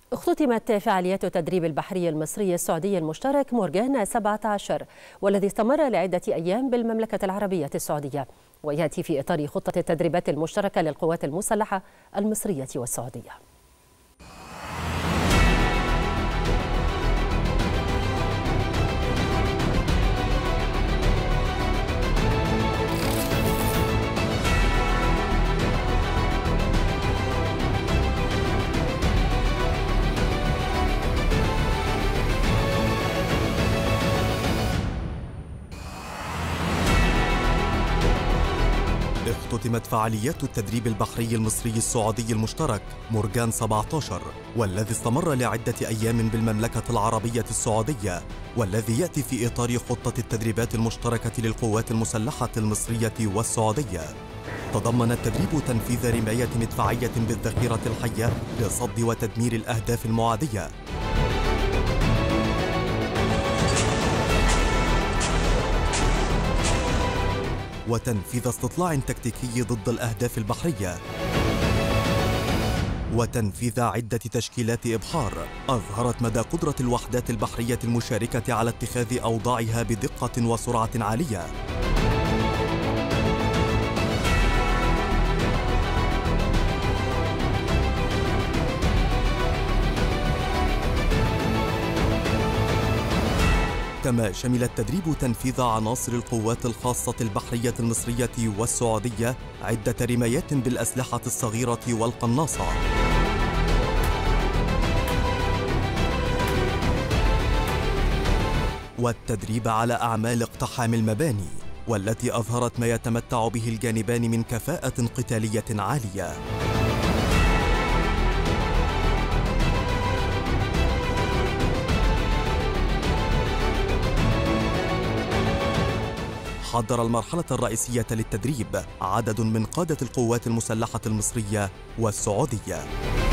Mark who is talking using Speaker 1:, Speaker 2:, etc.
Speaker 1: اختتمت فعاليات التدريب البحري المصري السعودي المشترك مورجان 17 والذي استمر لعدة أيام بالمملكة العربية السعودية، ويأتي في إطار خطة التدريبات المشتركة للقوات المسلحة المصرية والسعودية.
Speaker 2: اختتمت فعاليات التدريب البحري المصري السعودي المشترك مورجان 17 والذي استمر لعدة أيام بالمملكة العربية السعودية، والذي يأتي في إطار خطة التدريبات المشتركة للقوات المسلحة المصرية والسعودية. تضمن التدريب تنفيذ رماية مدفعية بالذخيرة الحية لصد وتدمير الأهداف المعادية، وتنفيذ استطلاع تكتيكي ضد الأهداف البحرية، وتنفيذ عدة تشكيلات إبحار أظهرت مدى قدرة الوحدات البحرية المشاركة على اتخاذ أوضاعها بدقة وسرعة عالية. كما شمل التدريب تنفيذ عناصر القوات الخاصة البحرية المصرية والسعودية عدة رمايات بالأسلحة الصغيرة والقناصة، والتدريب على أعمال اقتحام المباني، والتي أظهرت ما يتمتع به الجانبان من كفاءة قتالية عالية. حضر المرحلة الرئيسية للتدريب عدد من قادة القوات المسلحة المصرية والسعودية.